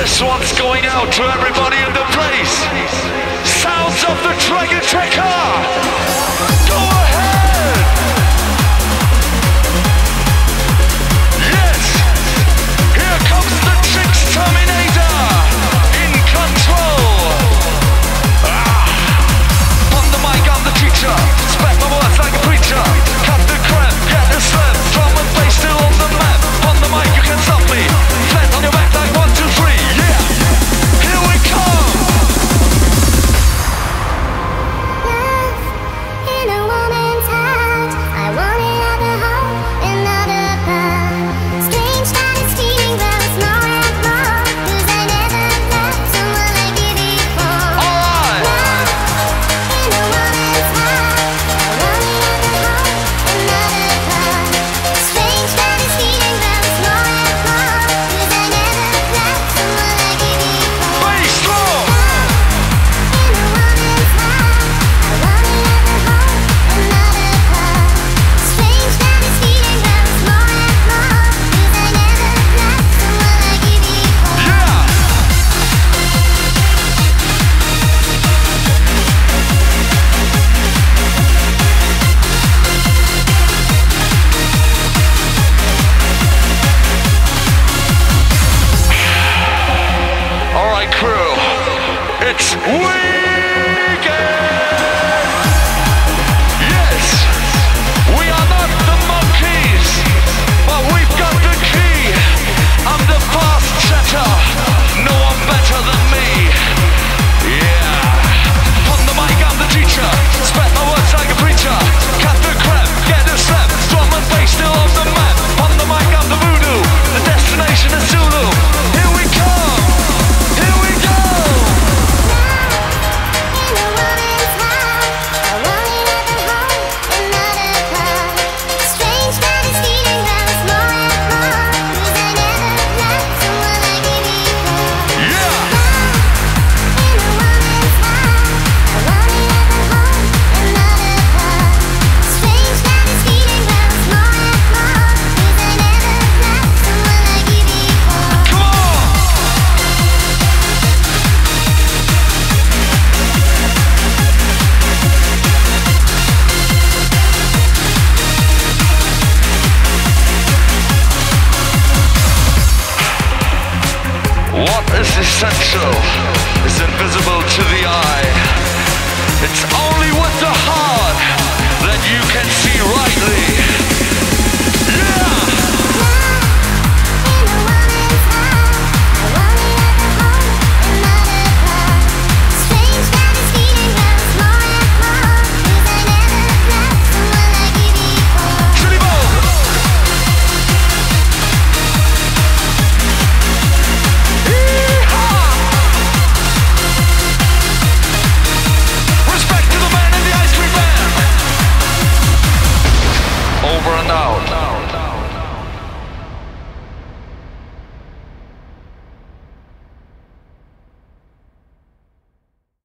This one's going out to everybody in the place. Sounds of the Dragon Checker. Go ahead. Yes. Here comes the Tricks Terminator. In control. On the mic, I'm the teacher. Spread my words like a preacher. Cut the crap, get the slam. Drum and bass still on the map. On the mic, you can stop me. Flat on your back like 1, 2, 3. Yeah. Here we come. Love in a woman's heart. I want it at the home and not above. Strange that it's feeling, but it's not at all. 'Cause I never loved someone like you before. Alright. Love in a woman's heart. I want it at the home and not above. Strange that it's feeling, but it's not at all. 'Cause I never loved someone like you before. Bass drum. In a woman's heart, I want it at the home and not above. Strange that it's feeling, but it's more and more. 'Cause I never loved someone like you before. Yeah. Alright, crew. It's weekend. Yes. We are not the monkeys, but we've got the key. I'm the fast setter. No one better than me. Yeah. On the mic, I'm the teacher. Spread my words like a preacher. Cut the crap, get the slap. Drum and bass still on the map. On the mic, I'm the voodoo. The destination is Zulu. Here we come. Here we go. In a woman's heart, I want it at the home and not above. Strange that it's feeling, but it's more and more. 'Cause I never loved someone like you before. Yeah. In a woman's heart, I want it at the home and not above. Strange that it's feeling, but it's more and more. 'Cause I never loved someone like you before. Come on. What is essential is invisible to the eye. It's